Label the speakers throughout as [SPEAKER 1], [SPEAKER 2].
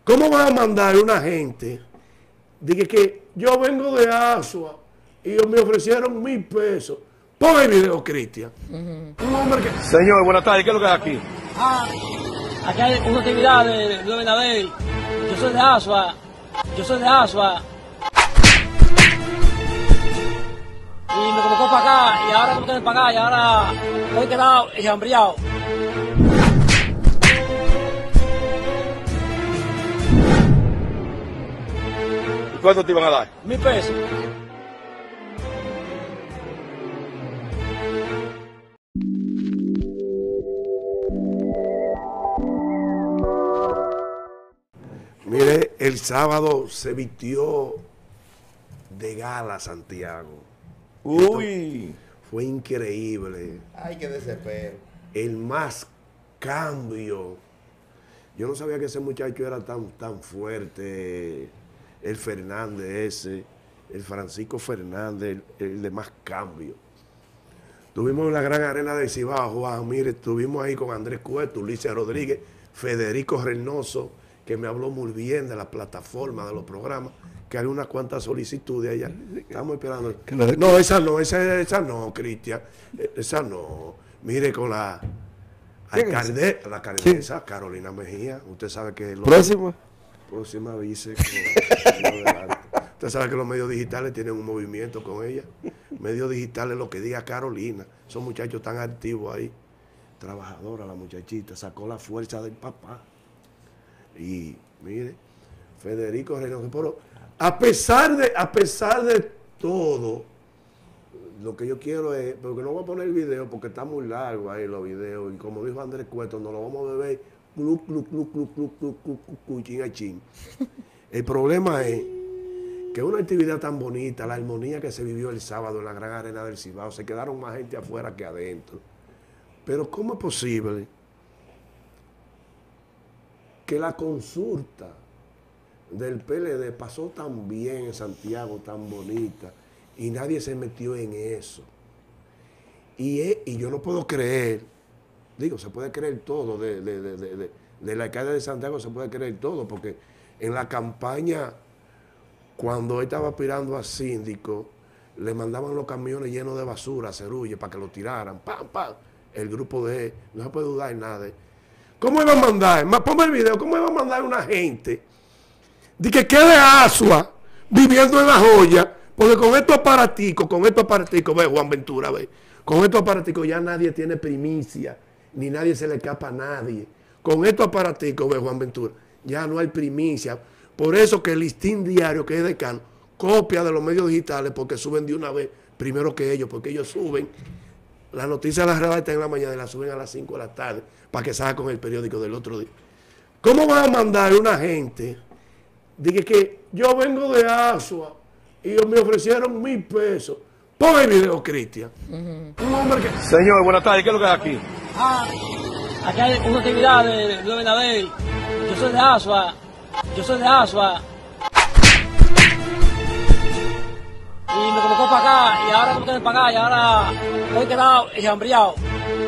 [SPEAKER 1] ¿Cómo van a mandar una gente? Dije que yo vengo de Asua y ellos me ofrecieron 1000 pesos. Pon el video, Cristian. Un hombre que...
[SPEAKER 2] Señor, buenas tardes. ¿Qué es lo que hay aquí?
[SPEAKER 3] Aquí hay una actividad de Luis Abinader. Yo soy de Asua. Y me colocó para acá, y ahora no tengo que pagar, y ahora estoy quedado y hambriado.
[SPEAKER 2] ¿Y cuánto te iban a dar?
[SPEAKER 3] 1000 pesos.
[SPEAKER 1] Mire, el sábado se vistió de gala Santiago.
[SPEAKER 2] Uy.
[SPEAKER 1] Fue increíble.
[SPEAKER 4] Ay, qué desespero.
[SPEAKER 1] El más cambio. Yo no sabía que ese muchacho era tan fuerte. El Fernández ese, el Francisco Fernández, el de más cambio. Estuvimos en la gran arena de Cibao, Juan. Mire, estuvimos ahí con Andrés Cueto, Ulises Rodríguez, Federico Reynoso, que me habló muy bien de la plataforma, de los programas, que hay unas cuantas solicitudes allá. Estamos esperando. No, esa no, Cristian. Esa no. Mire, con la alcaldesa Carolina Mejía. Usted sabe que... Próxima vice. Usted sabe que los medios digitales tienen un movimiento con ella. Medios digitales, lo que diga Carolina. Son muchachos tan activos ahí. Trabajadora la muchachita. Sacó la fuerza del papá. Y mire, Federico Reynoso, pero a pesar de todo, lo que yo quiero es, porque no voy a poner el video porque está muy largo ahí los videos, y como dijo Andrés Cueto, nos lo vamos a beber chin a chin. El problema es que una actividad tan bonita, la armonía que se vivió el sábado en la gran arena del Cibao, se quedaron más gente afuera que adentro. Pero ¿cómo es posible que la consulta del PLD pasó tan bien en Santiago, tan bonita, y nadie se metió en eso? Y yo no puedo creer, digo, se puede creer todo, del alcalde de Santiago se puede creer todo, porque en la campaña, cuando él estaba aspirando a síndico, le mandaban los camiones llenos de basura, cerulle, para que lo tiraran, ¡pam, pam! El grupo de él, no se puede dudar en nada. ¿Cómo iba a mandar? Ponme el video. ¿Cómo iba a mandar una gente de que quede Asua viviendo en La Joya? Porque con estos aparaticos, ve Juan Ventura, ve, con estos aparaticos ya nadie tiene primicia, ni nadie se le escapa a nadie. Con estos aparaticos, ve Juan Ventura, ya no hay primicia. Por eso que el Listín Diario, que es decano, copia de los medios digitales porque suben de una vez primero que ellos, porque ellos suben la noticia de la redactan en la mañana y la suben a las 5 de la tarde para que salga con el periódico del otro día. ¿Cómo van a mandar una gente? Dije que yo vengo de Asua y ellos me ofrecieron 1000 pesos. Pon el video, Cristian. Un hombre que...
[SPEAKER 2] Señor, buenas tardes. ¿Qué es lo que hay aquí?
[SPEAKER 3] Aquí hay una actividad de Luis Abinader. Yo soy de Asua. Y me colocó para acá, y ahora no tengo que pagar, y ahora estoy quedado y hambriado.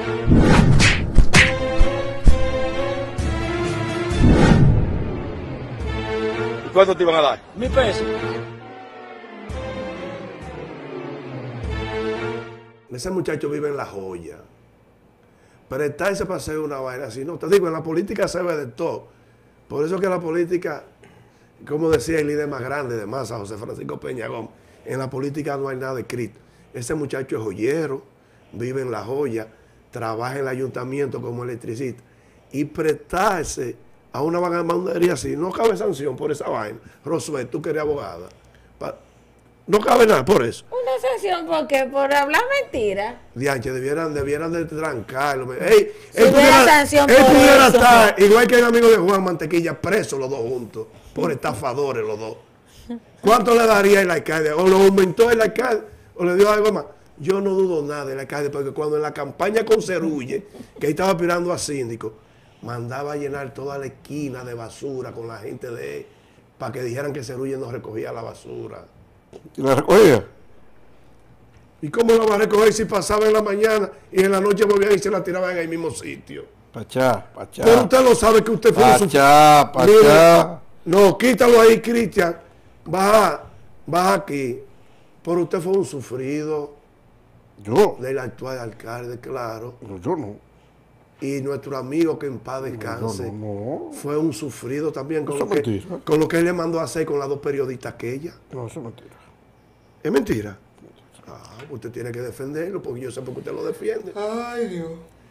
[SPEAKER 2] ¿Y cuánto te iban a dar?
[SPEAKER 3] 1000 pesos.
[SPEAKER 1] Ese muchacho vive en La Joya. Prestarse para hacer una vaina así. No, te digo, en la política se ve de todo. Por eso que la política, como decía el líder más grande de masa, José Francisco Peña Gómez, en la política no hay nada escrito. Ese muchacho es joyero, vive en La Joya, trabaja en el ayuntamiento como electricista. Y prestarse a una vagabundería así, no cabe sanción por esa vaina. Rosué, tú que eres abogada. No cabe nada por eso.
[SPEAKER 5] Una sanción porque por hablar mentira.
[SPEAKER 1] Dianche, debieran de trancarlo. Él
[SPEAKER 5] pudiera
[SPEAKER 1] estar, igual que el amigo de Juan Mantequilla, preso los dos juntos, por estafadores los dos. ¿Cuánto le daría el alcalde? ¿O lo aumentó el alcalde? ¿O le dio algo más? Yo no dudo nada del alcalde, porque cuando en la campaña con Cerulle, que ahí estaba aspirando a síndico, mandaba a llenar toda la esquina de basura con la gente de él, para que dijeran que Cerulle no recogía la basura.
[SPEAKER 4] ¿Y la recogía?
[SPEAKER 1] ¿Y cómo la va a recoger si pasaba en la mañana y en la noche volvía y se la tiraba en el mismo sitio?
[SPEAKER 4] Pachá.
[SPEAKER 1] Pero usted lo sabe que usted fue
[SPEAKER 4] Pachá.
[SPEAKER 1] No, quítalo ahí, Cristian. Baja aquí. Pero usted fue un sufrido
[SPEAKER 4] Yo.
[SPEAKER 1] del actual alcalde, claro.
[SPEAKER 4] Pero yo no.
[SPEAKER 1] Y nuestro amigo que en paz descanse
[SPEAKER 4] No.
[SPEAKER 1] fue un sufrido también con
[SPEAKER 4] Eso
[SPEAKER 1] lo,
[SPEAKER 4] es
[SPEAKER 1] que,
[SPEAKER 4] mentira.
[SPEAKER 1] con lo que él le mandó a hacer con las dos periodistas aquellas.
[SPEAKER 4] No, eso es mentira.
[SPEAKER 1] ¿Es mentira? Ah, usted tiene que defenderlo porque yo sé por qué usted lo defiende.
[SPEAKER 4] Ay, Dios.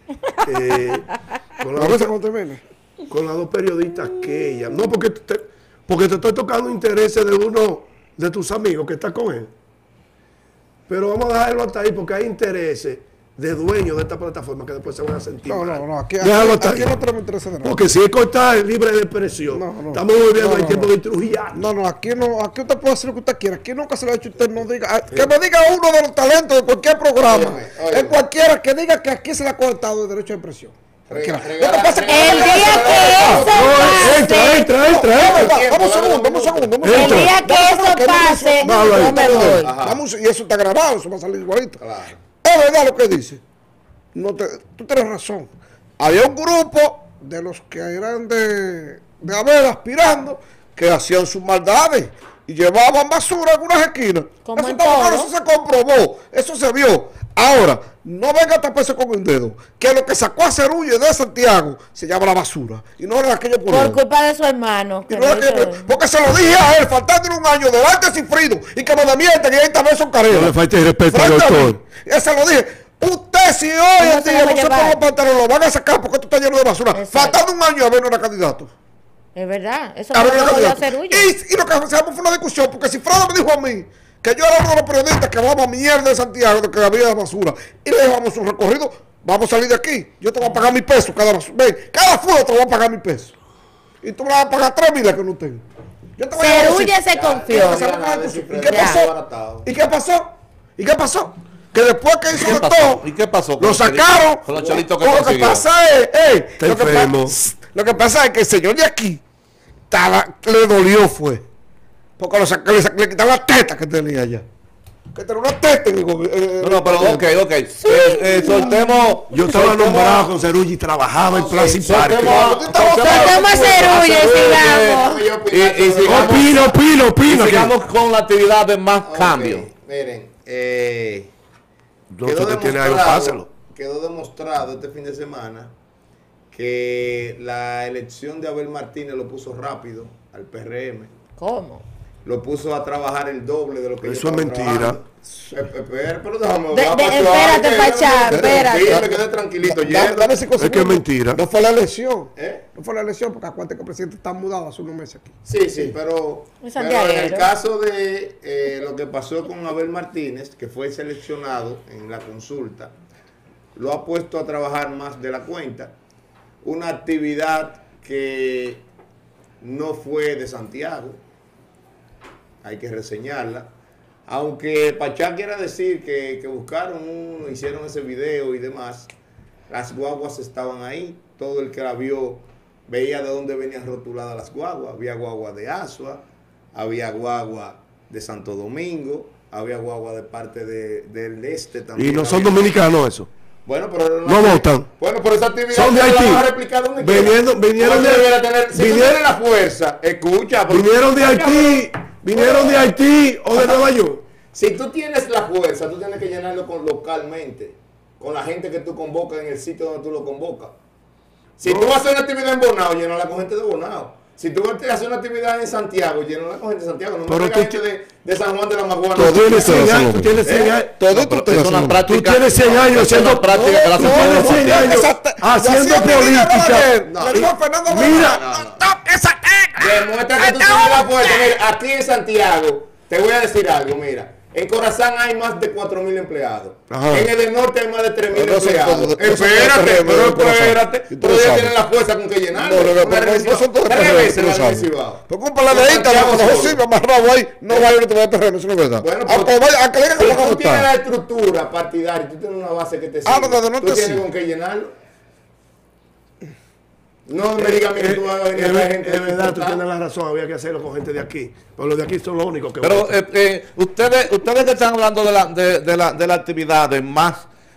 [SPEAKER 1] Con,
[SPEAKER 4] A
[SPEAKER 1] las
[SPEAKER 4] veces
[SPEAKER 1] dos,
[SPEAKER 4] cuando te viene.
[SPEAKER 1] con las dos periodistas aquellas. No, porque te estoy tocando intereses de uno de tus amigos que está con él. Pero vamos a dejarlo hasta ahí porque hay intereses de dueños de esta plataforma que después se van a sentir mal.
[SPEAKER 4] No. Aquí
[SPEAKER 1] Déjalo hasta
[SPEAKER 4] no
[SPEAKER 1] ahí.
[SPEAKER 4] tenemos interés de nada.
[SPEAKER 1] Porque si es cortar libre de expresión,
[SPEAKER 4] No.
[SPEAKER 1] estamos volviendo
[SPEAKER 4] No,
[SPEAKER 1] al
[SPEAKER 4] no,
[SPEAKER 1] tiempo
[SPEAKER 4] no.
[SPEAKER 1] de Trujillo.
[SPEAKER 4] No, aquí usted puede hacer lo que usted quiera. Aquí nunca se lo ha hecho usted, no diga. Que me diga uno de los talentos de cualquier programa,
[SPEAKER 6] Óyeme.
[SPEAKER 4] en cualquiera, que diga que aquí se le ha cortado el derecho de expresión. Cualquiera. Lo que
[SPEAKER 6] regala-
[SPEAKER 4] pasa es que-
[SPEAKER 5] El día que eso pase,
[SPEAKER 1] Entra.
[SPEAKER 4] Vamos un segundo.
[SPEAKER 5] el día que eso pase,
[SPEAKER 1] Dale,
[SPEAKER 5] yo me voy.
[SPEAKER 4] Y eso está grabado, eso va a salir igualito.
[SPEAKER 6] Claro.
[SPEAKER 4] Es verdad lo que dice. Tú tienes razón. Había un grupo de los que eran de haber aspirando que hacían sus maldades y llevaban basura en algunas esquinas.
[SPEAKER 5] Como
[SPEAKER 4] Eso
[SPEAKER 5] en
[SPEAKER 4] estaba claro,
[SPEAKER 5] todo.
[SPEAKER 4] eso se comprobó, eso se vio. Ahora, no venga a taparse con el dedo, que lo que sacó a Cerulle de Santiago se llama la basura y no era aquello por
[SPEAKER 5] Por culpa de su hermano.
[SPEAKER 4] y
[SPEAKER 5] que
[SPEAKER 4] no
[SPEAKER 5] lo
[SPEAKER 4] era aquello
[SPEAKER 5] hizo-
[SPEAKER 4] porque se lo dije a él, faltándole un año delante sin frido y que me demienten y ahí también son caretas.
[SPEAKER 1] No le falte el respeto al
[SPEAKER 4] Frente a mí.
[SPEAKER 1] doctor.
[SPEAKER 4] Ya se lo dije. Usted si hoy
[SPEAKER 5] No
[SPEAKER 4] en
[SPEAKER 5] se
[SPEAKER 4] día
[SPEAKER 5] lo va a
[SPEAKER 4] no se
[SPEAKER 5] llevar.
[SPEAKER 4] pone los pantalones, lo van a sacar porque esto está lleno de basura.
[SPEAKER 5] Exacto.
[SPEAKER 4] Faltando un año a ver no era candidato.
[SPEAKER 5] Es verdad, eso
[SPEAKER 4] A
[SPEAKER 5] no
[SPEAKER 4] ver,
[SPEAKER 5] lo
[SPEAKER 4] no
[SPEAKER 5] podía
[SPEAKER 4] era
[SPEAKER 5] hacer
[SPEAKER 4] candidato.
[SPEAKER 5] Ullo.
[SPEAKER 4] Y lo que hacíamos fue una discusión, porque si Fredo me dijo a mí que yo era uno de los periodistas que hablaba mierda de Santiago, de que había basura, y le dejamos un recorrido, vamos a salir de aquí. Yo te voy a pagar $1,000 cada basura. Ven, cada fuego te voy a pagar $1,000. Y tú me vas a pagar 3,000 que no tengo. Yo te voy a
[SPEAKER 5] Cerulle
[SPEAKER 4] decir-
[SPEAKER 5] se confió.
[SPEAKER 4] ¿Y qué pasó? ¿Y qué pasó? Que después que hizo de todo,
[SPEAKER 7] ¿Y qué pasó?
[SPEAKER 4] lo sacaron.
[SPEAKER 7] Con los chelitos que
[SPEAKER 4] Lo que
[SPEAKER 7] consiguió.
[SPEAKER 4] pasa es,
[SPEAKER 1] Está enfermo.
[SPEAKER 4] lo que pasa es que el señor de aquí le dolió fue. Porque le quitaron la teta que tenía allá. Que tenía una teta en el gobierno.
[SPEAKER 7] No, pero ok. Soltemos.
[SPEAKER 1] Yo estaba nombrado con Cerulle y trabajaba en Plaza y Parque.
[SPEAKER 5] Soltemos a Cerulle y sigamos.
[SPEAKER 1] Opina.
[SPEAKER 7] Y sigamos con la actividad de más cambio.
[SPEAKER 6] Miren,
[SPEAKER 1] Doctor, que tiene algo, pásalo.
[SPEAKER 6] quedó demostrado este fin de semana que la elección de Abel Martínez lo puso rápido al PRM.
[SPEAKER 5] ¿Cómo?
[SPEAKER 6] Lo puso a trabajar el doble de lo que
[SPEAKER 1] Eso es mentira.
[SPEAKER 6] Pero déjame
[SPEAKER 5] Espérate, Pachá, espérate.
[SPEAKER 6] Me quedé tranquilito.
[SPEAKER 4] Dame ese consejo.
[SPEAKER 1] Es que es mentira.
[SPEAKER 4] No fue la elección.
[SPEAKER 6] ¿Eh?
[SPEAKER 4] No fue la elección porque acuérdate que el presidente está mudado hace unos meses aquí.
[SPEAKER 6] Sí, pero
[SPEAKER 5] Es
[SPEAKER 6] en el
[SPEAKER 5] santiaguero.
[SPEAKER 6] caso de lo que pasó con Abel Martínez, que fue seleccionado en la consulta, lo ha puesto a trabajar más de la cuenta. Una actividad que no fue de Santiago, hay que reseñarla. Aunque Pachá quiera decir que buscaron uno, hicieron ese video y demás, las guaguas estaban ahí. Todo el que la vio veía de dónde venían rotuladas las guaguas. Había guagua de Asua, había guagua de Santo Domingo, había guagua de parte del este también.
[SPEAKER 1] Y no son
[SPEAKER 6] Había-
[SPEAKER 1] dominicanos eso.
[SPEAKER 6] Bueno, pero
[SPEAKER 1] No votan.
[SPEAKER 6] Bueno, por esa actividad
[SPEAKER 1] Son de
[SPEAKER 6] la
[SPEAKER 1] Haití.
[SPEAKER 6] van a replicar donde
[SPEAKER 1] Vinieron
[SPEAKER 6] quiera. Si tú
[SPEAKER 1] vinieron-
[SPEAKER 6] tienes la fuerza, escucha. porque-
[SPEAKER 1] Vinieron de Haití o de Nueva York.
[SPEAKER 6] Si tú tienes la fuerza, tú tienes que llenarlo localmente, con la gente que tú convocas en el sitio donde tú lo convocas. Si tú vas a hacer una actividad en Bonao, llénala con gente de Bonao. Si tú vas a hacer una actividad en Santiago, llénala con gente de Santiago. No me
[SPEAKER 1] Pero
[SPEAKER 6] traigas
[SPEAKER 1] tú
[SPEAKER 6] gente de San Juan de la Maguana.
[SPEAKER 1] Tú tienes 100 años. Tú tienes 100 años.
[SPEAKER 7] Es una práctica.
[SPEAKER 1] Tú tienes 100 años
[SPEAKER 7] Es una
[SPEAKER 1] haciendo
[SPEAKER 7] práctica que la
[SPEAKER 1] tú tienes
[SPEAKER 7] hacemos
[SPEAKER 1] 100 años haciendo política. Mira,
[SPEAKER 6] Demuestra que tú tienes la fuerza. Mira, aquí en Santiago, te voy a decir algo, mira. En Corazán hay más de 4,000 empleados.
[SPEAKER 1] Ajá.
[SPEAKER 6] En el del norte hay más de 3,000
[SPEAKER 4] No son
[SPEAKER 6] empleados.
[SPEAKER 4] todos, no son
[SPEAKER 6] Espérate,
[SPEAKER 4] todos
[SPEAKER 6] pero
[SPEAKER 4] de Corazán.
[SPEAKER 6] espérate.
[SPEAKER 4] Y tú
[SPEAKER 6] Pero
[SPEAKER 4] lo
[SPEAKER 6] ellos
[SPEAKER 4] sabes.
[SPEAKER 6] tienen la fuerza con que llenar.
[SPEAKER 4] No son todos de
[SPEAKER 6] Tres
[SPEAKER 4] PRM,
[SPEAKER 6] veces
[SPEAKER 4] tú lo
[SPEAKER 6] la
[SPEAKER 4] sabes.
[SPEAKER 6] Cibao.
[SPEAKER 4] Porque un paladeíta,
[SPEAKER 6] Santiago
[SPEAKER 4] cuando
[SPEAKER 6] solo.
[SPEAKER 4] José amarrado ahí, no va a ir a tomar PRM, eso no es verdad.
[SPEAKER 6] Bueno,
[SPEAKER 4] Aunque que le digan que
[SPEAKER 6] si
[SPEAKER 4] van a
[SPEAKER 6] tú tienes la
[SPEAKER 4] votar.
[SPEAKER 6] estructura partidaria, tú tienes una base que te
[SPEAKER 4] Ah,
[SPEAKER 6] sigue,
[SPEAKER 4] no, no, no
[SPEAKER 6] tú
[SPEAKER 4] te
[SPEAKER 6] tienes
[SPEAKER 4] sigue.
[SPEAKER 6] con qué llenarlo. No me digas a mí que tú vas a venir a traer gente
[SPEAKER 1] es verdad, tú
[SPEAKER 6] importada.
[SPEAKER 1] tienes la razón, había que hacerlo con gente de aquí. Pero los de aquí son los únicos que
[SPEAKER 7] Pero
[SPEAKER 1] votan.
[SPEAKER 7] ustedes que están hablando de la actividad de más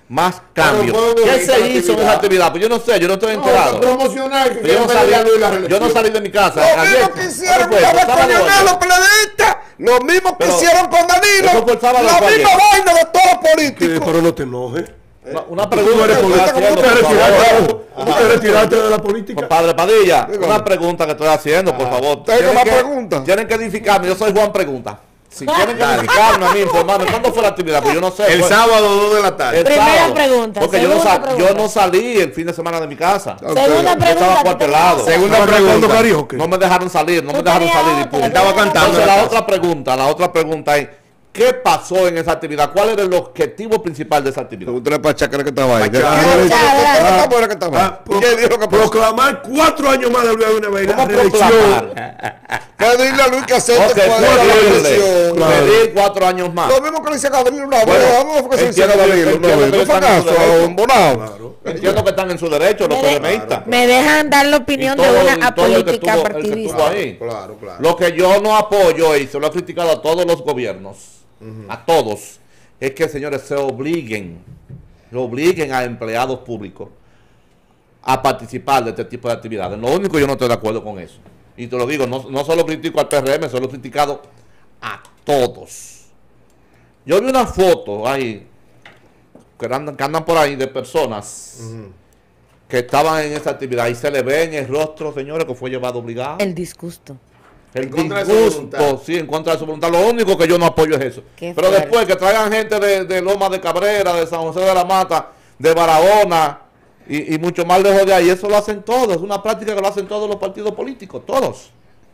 [SPEAKER 7] más cambio.
[SPEAKER 6] Pero fue
[SPEAKER 7] ¿Qué
[SPEAKER 6] bonita
[SPEAKER 7] se
[SPEAKER 6] la
[SPEAKER 7] hizo en
[SPEAKER 6] actividad.
[SPEAKER 7] esa actividad? Pues yo no sé, yo no estoy enterado.
[SPEAKER 6] Promocionar que
[SPEAKER 7] Pero yo, no
[SPEAKER 6] quieren pelear Luis la
[SPEAKER 7] salí, yo no
[SPEAKER 6] reelección.
[SPEAKER 7] salí de mi casa.
[SPEAKER 4] Lo
[SPEAKER 7] Ayer,
[SPEAKER 4] mismo que hicieron
[SPEAKER 7] ¿cuándo fue
[SPEAKER 4] una
[SPEAKER 7] eso?
[SPEAKER 4] vez con
[SPEAKER 7] ¿Sábado o
[SPEAKER 4] Leonel,
[SPEAKER 7] ayer?
[SPEAKER 4] los peledeístas. Lo mismo que
[SPEAKER 7] Pero,
[SPEAKER 4] hicieron con Danilo.
[SPEAKER 7] ¿eso fue el sábado o
[SPEAKER 4] La
[SPEAKER 7] fue
[SPEAKER 4] misma
[SPEAKER 7] ayer?
[SPEAKER 4] vaina de todos los políticos.
[SPEAKER 1] Pero no te enojes.
[SPEAKER 7] Una pregunta
[SPEAKER 1] Tú
[SPEAKER 7] que
[SPEAKER 1] eres
[SPEAKER 7] estoy
[SPEAKER 1] político,
[SPEAKER 7] haciendo,
[SPEAKER 1] tú te
[SPEAKER 7] por favor.
[SPEAKER 1] retiraste de la política.
[SPEAKER 7] Padre Padilla,
[SPEAKER 4] Dígame.
[SPEAKER 7] una pregunta que estoy haciendo, por favor.
[SPEAKER 4] Tengo
[SPEAKER 7] Tienen
[SPEAKER 4] más
[SPEAKER 7] que-
[SPEAKER 4] preguntas.
[SPEAKER 7] Tienen que edificarme, yo soy Juan Pregunta. Si tienen que edificarme a mí, informarme, ¿cuándo fue la actividad? Pues yo no sé.
[SPEAKER 6] El
[SPEAKER 7] fue-
[SPEAKER 6] sábado 2 de la tarde.
[SPEAKER 7] el
[SPEAKER 5] Primera
[SPEAKER 7] sábado.
[SPEAKER 5] pregunta,
[SPEAKER 7] Porque yo no,
[SPEAKER 5] segunda
[SPEAKER 7] yo
[SPEAKER 5] pregunta.
[SPEAKER 7] no salí el fin de semana de mi casa.
[SPEAKER 5] Segunda
[SPEAKER 7] Yo estaba
[SPEAKER 5] pregunta.
[SPEAKER 7] acuartelado.
[SPEAKER 6] Segunda
[SPEAKER 1] ¿Estaba
[SPEAKER 6] pregunta.
[SPEAKER 1] cantando karaoke?
[SPEAKER 7] No me dejaron salir, no
[SPEAKER 5] Tú
[SPEAKER 7] me dejaron
[SPEAKER 5] tenías
[SPEAKER 7] salir. y
[SPEAKER 5] otra,
[SPEAKER 7] punto.
[SPEAKER 5] estaba
[SPEAKER 6] cantando
[SPEAKER 7] Entonces
[SPEAKER 6] en
[SPEAKER 7] la
[SPEAKER 6] la
[SPEAKER 7] otra pregunta es, ¿qué pasó en esa actividad? ¿Cuál era el objetivo principal de esa actividad?
[SPEAKER 4] Pregúntale a Pachá que estaba ahí.
[SPEAKER 6] Pachá.
[SPEAKER 4] ¿Quién dijo que estaba ahí? ¿Quién dijo que pasó?
[SPEAKER 1] Proclamar 4 años más de Luis Abinader.
[SPEAKER 7] ¿Cómo
[SPEAKER 1] La reelección.
[SPEAKER 7] proclamar?
[SPEAKER 4] Pedirle a Luis que acepte
[SPEAKER 7] Ok,
[SPEAKER 4] cuál era la
[SPEAKER 7] pedirle,
[SPEAKER 4] elección.
[SPEAKER 7] pedir 4 años más.
[SPEAKER 4] Lo mismo que le hice a Gabriel una vez.
[SPEAKER 7] Bueno,
[SPEAKER 4] Vamos a que se dice a
[SPEAKER 7] entiendo que-
[SPEAKER 4] Gabriel una
[SPEAKER 7] entiendo
[SPEAKER 4] vez.
[SPEAKER 7] que
[SPEAKER 4] No fue
[SPEAKER 7] están en su
[SPEAKER 4] caso,
[SPEAKER 7] derecho.
[SPEAKER 4] un bonao.
[SPEAKER 1] Claro.
[SPEAKER 7] Entiendo que están en su derecho los
[SPEAKER 5] Me de-
[SPEAKER 7] PRMistas.
[SPEAKER 5] Me dejan dar la
[SPEAKER 7] Y
[SPEAKER 5] opinión
[SPEAKER 7] todo-
[SPEAKER 5] de
[SPEAKER 7] y
[SPEAKER 5] una
[SPEAKER 7] todo el que
[SPEAKER 5] apolítica
[SPEAKER 7] estuvo- el que
[SPEAKER 5] partidista.
[SPEAKER 7] estuvo ahí.
[SPEAKER 6] Claro, claro.
[SPEAKER 7] Lo que yo no apoyo y se lo he criticado a todos los gobiernos, a todos, es que, señores, se obliguen a empleados públicos a participar de este tipo de actividades. Lo único que yo no estoy de acuerdo con eso. Y te lo digo, no solo critico al PRM, solo he criticado a todos. Yo vi una foto ahí, que andan por ahí, de personas que estaban en esa actividad y se le ve en el rostro, señores, que fue llevado obligado.
[SPEAKER 5] El disgusto.
[SPEAKER 7] El
[SPEAKER 6] En contra de su
[SPEAKER 7] disgusto,
[SPEAKER 6] voluntad.
[SPEAKER 7] sí, en contra de su voluntad. Lo único que yo no apoyo es eso.
[SPEAKER 5] Qué
[SPEAKER 7] Pero
[SPEAKER 5] fuerte.
[SPEAKER 7] después que traigan gente de Loma de Cabrera, de San José de la Mata, de Barahona y mucho más lejos de ahí, eso lo hacen todos. Es una práctica que lo hacen todos los partidos políticos, todos.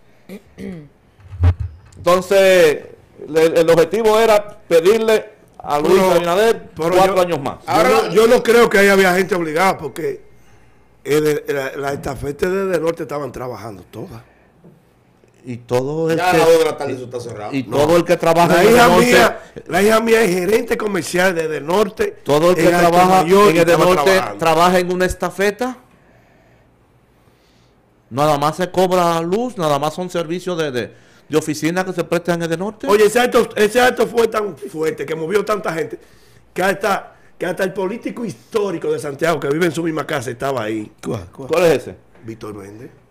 [SPEAKER 7] Entonces, el objetivo era pedirle a Luis
[SPEAKER 1] Pero-
[SPEAKER 7] Abinader
[SPEAKER 1] pero
[SPEAKER 7] 4
[SPEAKER 1] yo-
[SPEAKER 7] años más.
[SPEAKER 1] Yo no creo que ahí había gente obligada porque la estafeta de Norte estaban trabajando todas.
[SPEAKER 7] Y todo el
[SPEAKER 6] Ya a
[SPEAKER 7] que,
[SPEAKER 6] las 2 de la tarde eso está cerrado.
[SPEAKER 7] y todo el que trabaja
[SPEAKER 1] La
[SPEAKER 7] en el
[SPEAKER 1] hija,
[SPEAKER 7] norte,
[SPEAKER 1] la hija mía es gerente comercial de Norte.
[SPEAKER 7] todo el que
[SPEAKER 1] en Alto
[SPEAKER 7] trabaja
[SPEAKER 1] Mayor,
[SPEAKER 7] en
[SPEAKER 1] y
[SPEAKER 7] el de
[SPEAKER 1] estaba
[SPEAKER 7] norte
[SPEAKER 1] trabajando.
[SPEAKER 7] trabaja en una estafeta. Nada más se cobra luz, nada más son servicios de oficina que se prestan en el de norte.
[SPEAKER 1] Oye, ese acto fue tan fuerte que movió tanta gente que hasta el político histórico de Santiago que vive en su misma casa estaba ahí.
[SPEAKER 7] ¿Cuál es ese?
[SPEAKER 1] Víctor Méndez.